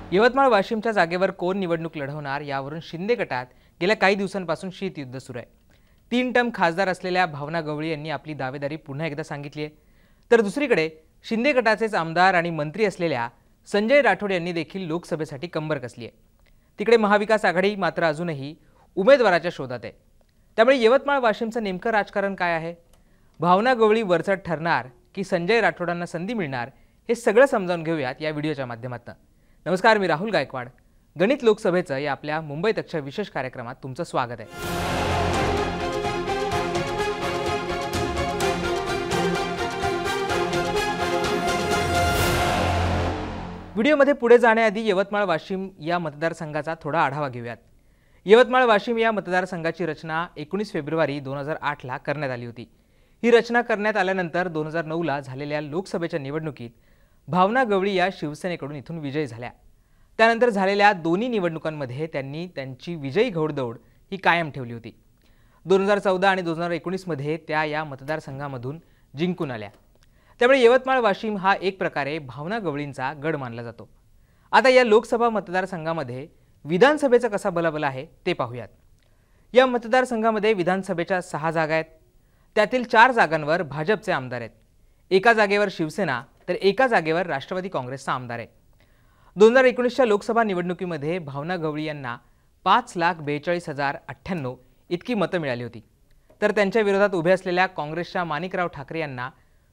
यवतमाळ वाशिमच्या जागेवर कोण निवडणूक लढवणार यावरून शिंदे गटात गेल्या काही दिवसांपासून शीतयुद्ध सुरू आहे। 3 टर्म खासदार असलेल्या भावना गवळी यांनी आपली दावेदारी पुन्हा एकदा सांगितली आहे, तर दुसरीकडे शिंदे गटाचेच आमदार आणि मंत्री असलेल्या संजय राठोड यांनी देखील लोकसभेसाठी कंबर कसली आहे। तिकडे महाविकास आघाडी मात्र अजूनही उमेदवाराच्या शोधात आहे। त्यामुळे यवतमाळ वाशिमचं नेमकं राजकारण काय आहे? भावना गवळी वरचढ ठरणार की संजय राठोडांना संधी मिळणार, हे सगळं समजावून घेऊयात या व्हिडिओच्या माध्यमातून। नमस्कार, मी राहुल गायकवाड। गणित लोकसभेचं या आपल्या मुंबई तकच्या विशेष कार्यक्रमात तुमचं स्वागत आहे। व्हिडिओमध्ये पुढे जाण्याआधी यवतमाळ वाशिम या मतदारसंघाचा थोडा आढावा घेऊयात। यवतमाळ वाशिम या मतदारसंघाची रचना 19 फेब्रुवारी 2008 ला करण्यात आली होती। ही रचना करण्यात आल्यानंतर 2009 ला झालेल्या लोकसभेच्या निवडणुकीत भावना गवळी या शिवसेनेकडून इथून विजयी झाल्या। त्यानंतर झालेल्या दोन्ही निवडणुकांमध्ये त्यांनी त्यांची विजयी घोडदौड ही कायम ठेवली होती। 2014 आणि 2019 मध्ये त्या या मतदारसंघामधून जिंकून आल्या। त्यामुळे यवतमाळ वाशिम हा एक प्रकारे भावना गवळींचा गड मानला जातो। आता या लोकसभा मतदारसंघामध्ये विधानसभेचा कसा बलाबल आहे ते पाहूयात। या मतदारसंघामध्ये विधानसभेच्या 6 जागा आहेत। त्यातील 4 जागांवर भाजपचे आमदार आहेत। एका जागेवर शिवसेना तर एका जागेवर राष्ट्रवादी काँग्रेसचा आमदार आहे। 2019च्या लोकसभा निवडणुकीमध्ये भावना गवळी यांना 5,42,098 इतकी मतं मिळाली होती, तर त्यांच्या विरोधात उभे असलेल्या काँग्रेसच्या माणिकराव ठाकरे यांना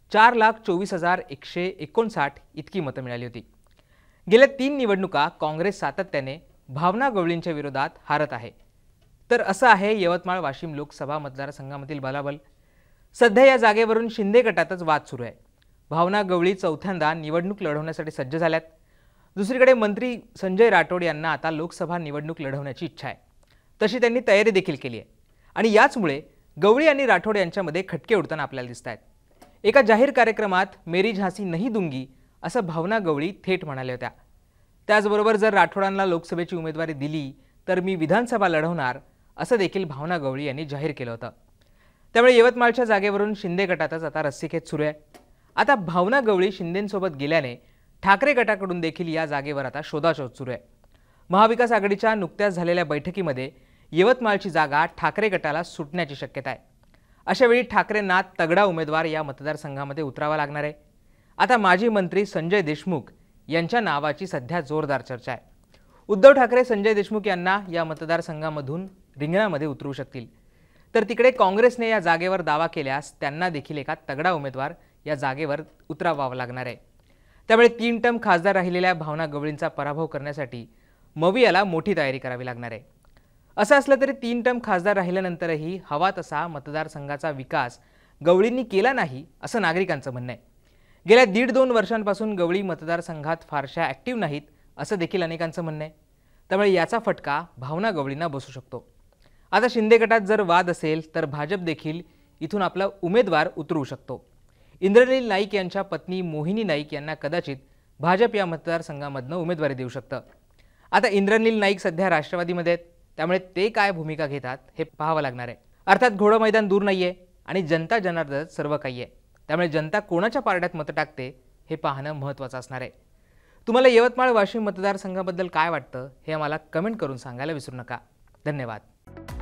4,24,159 इतकी मतं मिळाली होती। गेल्या 3 निवडणुका काँग्रेस सातत्याने भावना गवळींच्या विरोधात हारत आहे। तर असं आहे यवतमाळ वाशिम लोकसभा मतदारसंघामधील बलाबल। सध्या या जागेवरून शिंदे गटातच वाद सुरू आहे। भावना गवळी चौथ्यांदा निवडणूक लढवण्यासाठी सज्ज झाल्यात। दुसरीकडे मंत्री संजय राठोड यांना आता लोकसभा निवडणूक लढवण्याची इच्छा आहे, तशी त्यांनी तयारी देखील केली आहे। आणि याचमुळे गवळी आणि राठोड यांच्यामध्ये खटके उडताना आपल्याला दिसत आहेत। एका जाहीर कार्यक्रमात मेरी झांसी नहीं दूंगी असं भावना गवळी थेट म्हणाल्या होत्या। त्याचबरोबर जर राठोडांना लोकसभेची उमेदवारी दिली तर मी विधानसभा लढवणार असं देखील भावना गवळी यांनी जाहीर केलं होतं। त्यामुळे यवतमाळच्या जागेवरून शिंदे गटातच आता रस्सीखेच सुरू आहे। आता भावना गवळी शिंदेंसोबत गेल्याने ठाकरे गटाकडून देखील या जागेवर आता शोधाशोध सुरू आहे। महाविकास आघाडीच्या नुकत्याच झालेल्या बैठकीमध्ये यवतमाळची जागा ठाकरे गटाला सुटण्याची शक्यता आहे। अशा वेळी ठाकरेंना तगडा उमेदवार या मतदारसंघामध्ये उतरावा लागणार आहे। आता माजी मंत्री संजय देशमुख यांच्या नावाची सध्या जोरदार चर्चा आहे। उद्धव ठाकरे संजय देशमुख यांना या मतदारसंघामधून रिंगणामध्ये उतरवू शकतील, तर तिकडे काँग्रेसने या जागेवर दावा केल्यास त्यांना देखील एका तगडा उमेदवार या जागेवर उतरावा लागणार आहे। त्यामुळे 3 टर्म खासदार राहिलेल्या भावना गवळींचा पराभव करण्यासाठी मवियाला मोठी तयारी करावी लागणार आहे। असं असलं तरी 3 टर्म खासदार राहिल्यानंतरही हवा तसा मतदारसंघाचा विकास गवळींनी केला नाही असं नागरिकांचं म्हणणं आहे। गेल्या 1.5-2 वर्षांपासून गवळी मतदारसंघात फारशा ॲक्टिव्ह नाहीत असं देखील अनेकांचं म्हणणं आहे। त्यामुळे याचा फटका भावना गवळींना बसू शकतो। आता शिंदे गटात जर वाद असेल तर भाजप देखील इथून आपला उमेदवार उतरवू शकतो। इंद्रनील नाईक यांच्या पत्नी मोहिनी नाईक यांना कदाचित भाजप या मतदारसंघामधनं उमेदवारी देऊ शकतं। आता इंद्रनील नाईक सध्या राष्ट्रवादीमध्ये आहेत, त्यामुळे ते काय भूमिका घेतात हे पाहावं लागणार आहे। अर्थात घोडं मैदान दूर नाहीये आणि जनता जनार्दन सर्व काही आहे। त्यामुळे जनता कोणाच्या पारड्यात मतं टाकते हे पाहणं महत्त्वाचं असणार आहे। तुम्हाला यवतमाळ वाशिम मतदारसंघाबद्दल काय वाटतं हे आम्हाला कमेंट करून सांगायला विसरू नका। धन्यवाद।